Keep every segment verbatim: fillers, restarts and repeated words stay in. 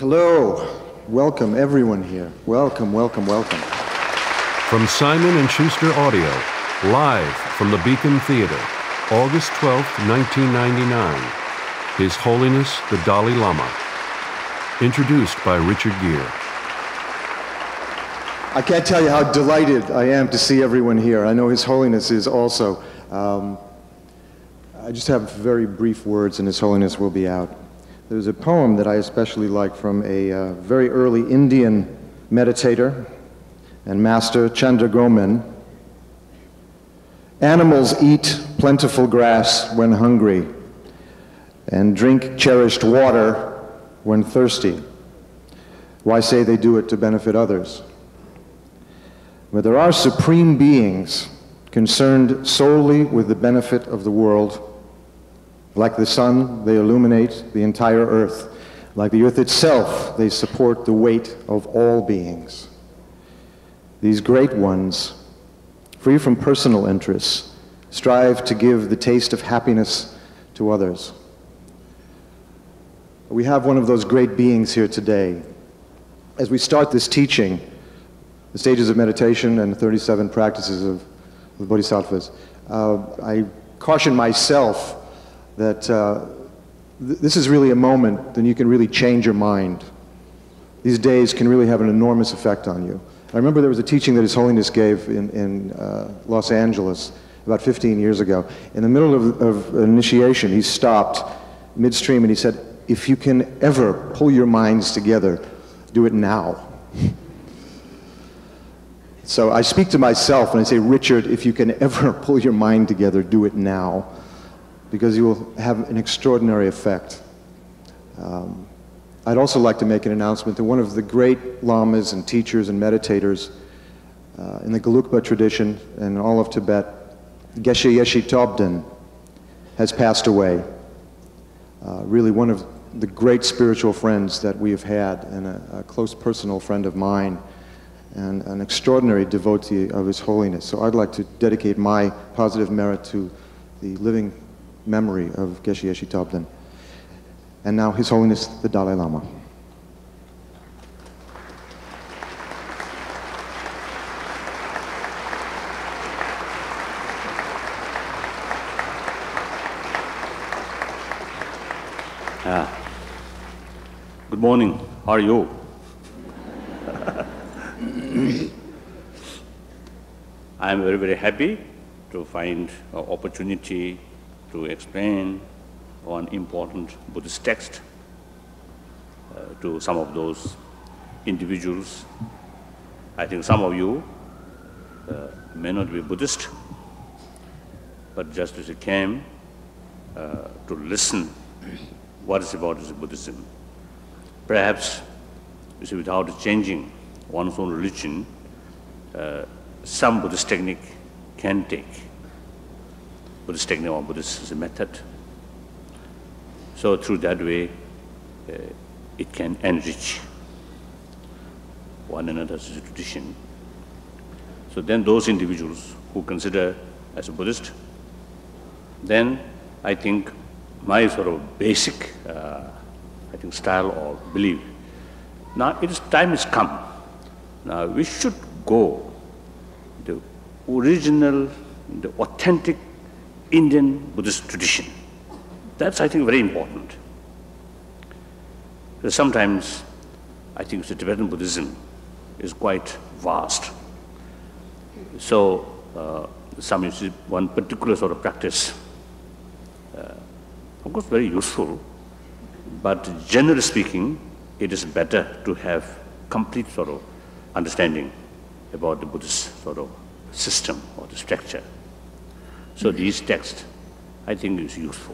Hello. Welcome, everyone here. Welcome, welcome, welcome. From Simon and Schuster Audio, live from the Beacon Theater, August twelfth, nineteen ninety-nine, His Holiness the Dalai Lama. Introduced by Richard Gere. I can't tell you how delighted I am to see everyone here. I know His Holiness is also. Um, I just have very brief words and His Holiness will be out. There's a poem that I especially like from a uh, very early Indian meditator and master, Chandra Gomin. Animals eat plentiful grass when hungry and drink cherished water when thirsty. Why say they do it to benefit others? But there are supreme beings concerned solely with the benefit of the world. Like the sun, they illuminate the entire earth. Like the earth itself, they support the weight of all beings. These great ones, free from personal interests, strive to give the taste of happiness to others. We have one of those great beings here today. As we start this teaching, the stages of meditation and the thirty-seven practices of the Bodhisattvas, uh, I caution myself that uh, th this is really a moment that you can really change your mind. These days can really have an enormous effect on you. I remember there was a teaching that His Holiness gave in, in uh, Los Angeles about fifteen years ago. In the middle of, of an initiation, he stopped midstream and he said, if you can ever pull your minds together, do it now. So I speak to myself and I say, Richard, if you can ever pull your mind together, do it now, because you will have an extraordinary effect. Um, I'd also like to make an announcement that one of the great lamas and teachers and meditators uh, in the Gelugpa tradition and all of Tibet, Geshe Yeshe Tobden, has passed away. Uh, really one of the great spiritual friends that we have had, and a, a close personal friend of mine, and an extraordinary devotee of His Holiness. So I'd like to dedicate my positive merit to the living memory of Geshe Yeshe Tobden. And now His Holiness the Dalai Lama. Ah. Good morning. How are you? I am very, very happy to find an opportunity to explain one important Buddhist text uh, to some of those individuals. I think some of you uh, may not be Buddhist, but just as you came uh, to listen what is about is Buddhism. Perhaps, you see, without changing one's own religion, uh, some Buddhist technique can take. Buddhist technique or Buddhist is a method. So through that way, uh, it can enrich one another's tradition. So then those individuals who consider as a Buddhist, then I think my sort of basic, uh, I think, style or belief. Now it is time has come. Now we should go the original, the authentic Indian Buddhist tradition. That's, I think, very important. Because sometimes I think the Tibetan Buddhism is quite vast. So uh, some you see one particular sort of practice, uh, of course very useful, but generally speaking, it is better to have complete sort of understanding about the Buddhist sort of system or the structure. So these texts, I think, is useful.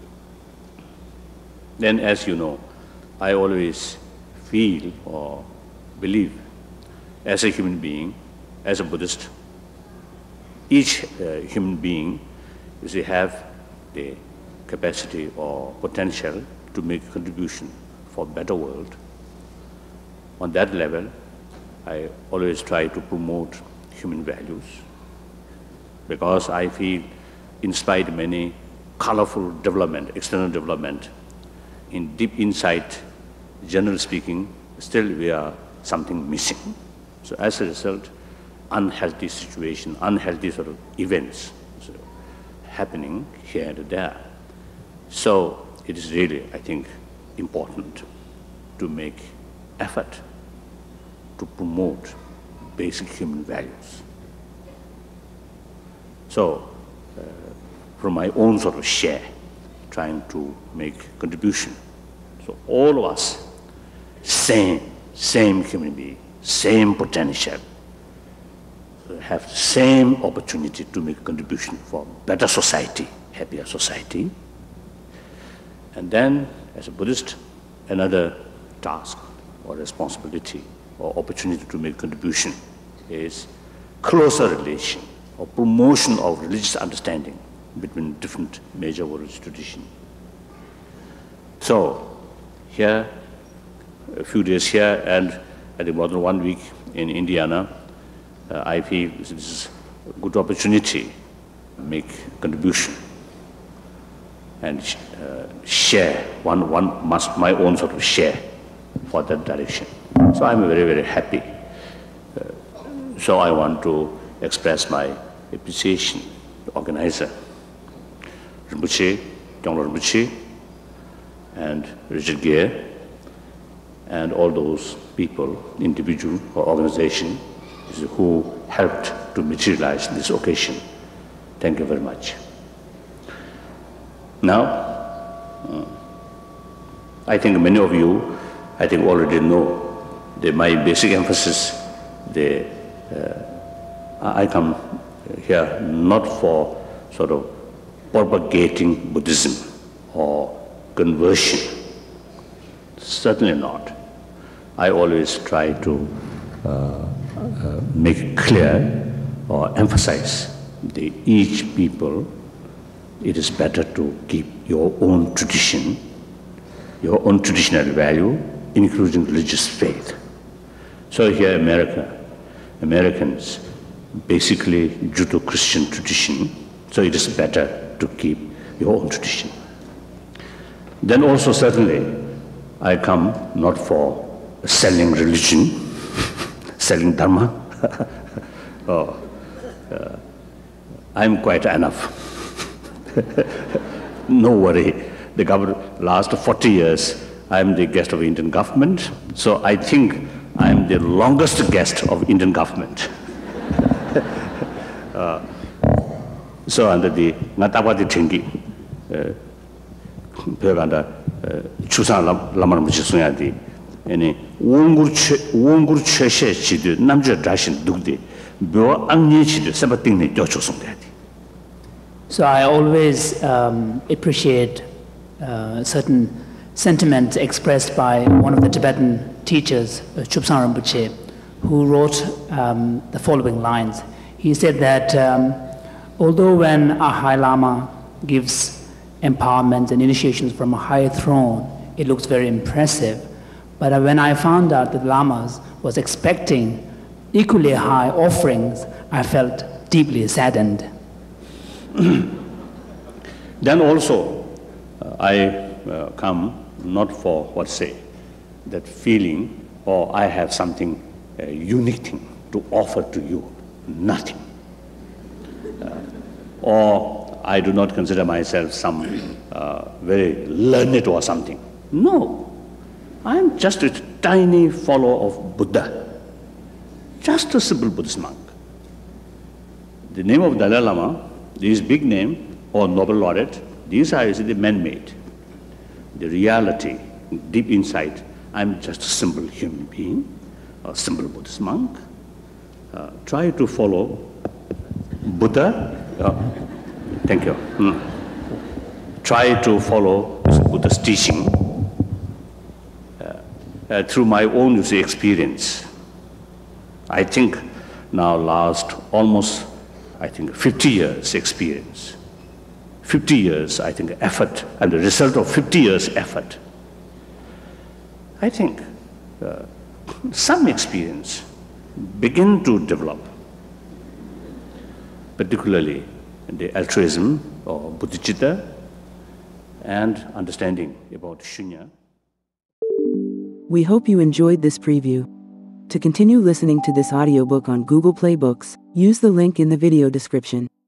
Then, as you know, I always feel or believe, as a human being, as a Buddhist, each uh, human being, you see, have the capacity or potential to make a contribution for a better world. On that level, I always try to promote human values, because I feel, in spite of many colorful development, external development, in deep inside generally speaking, still we are something missing. So as a result, unhealthy situation, unhealthy sort of events so happening here and there. So it is really, I think, important to make effort to promote basic human values. So, uh, from my own sort of share, trying to make contribution. So all of us, same, same human being, same potential, have the same opportunity to make a contribution for better society, happier society. And then, as a Buddhist, another task or responsibility or opportunity to make contribution is closer relation or promotion of religious understanding between different major religious traditions. So, here, a few days here, and I think more than one week in Indiana, uh, I feel this is a good opportunity to make contribution and uh, share, one, one must, my own sort of share for that direction. So I'm very, very happy. Uh, so I want to express my appreciation to the organizer, Rinpoche, Gyalpo Rinpoche, and Richard Gere, and all those people, individual or organization, who helped to materialize this occasion. Thank you very much. Now, uh, I think many of you, I think already know that my basic emphasis, the, uh, I come here not for sort of propagating Buddhism or conversion, certainly not. I always try to uh, uh, make it clear or emphasize that each people, it is better to keep your own tradition, your own traditional value, including religious faith. So here America, Americans, basically Judeo-Christian tradition, so it is better to keep your own tradition. Then also certainly, I come not for selling religion, selling dharma. oh, uh, I'm quite enough. No worry. The government, last forty years, I'm the guest of Indian government, so I think I'm the longest guest of Indian government. uh, so under the Ngatawati Tengi, Peganda, Chusan Lama Muchisunyadi, any Wongur Cheshe Chidu, Namja Dashin Dugdi, Bo Angni Chidu, Sabatini Jochosungadi. So I always um, appreciate uh, certain sentiments expressed by one of the Tibetan teachers, Chubsan Rinpoche, who wrote um, the following lines. He said that um, although when a High Lama gives empowerments and initiations from a high throne, it looks very impressive, but when I found out that Lamas was expecting equally high offerings, I felt deeply saddened. Then also, uh, I uh, come not for, what say, that feeling, or I have something uh, unique thing to offer to you, nothing. Uh, or I do not consider myself some uh, very learned or something. No, I am just a tiny follower of Buddha, just a simple Buddhist monk. The name of Dalai Lama, this big name or Nobel laureate, these are the man-made. The reality, deep inside, I'm just a simple human being, a simple Buddhist monk. Uh, try to follow Buddha. Uh, thank you. Mm. Try to follow Buddha's teaching uh, uh, through my own, you see, experience. I think now last almost, I think, fifty years experience. fifty years, I think, effort, and the result of fifty years effort. I think uh, some experience begin to develop, particularly the altruism or bodhicitta and understanding about shunya. We hope you enjoyed this preview. To continue listening to this audiobook on Google Play Books, use the link in the video description.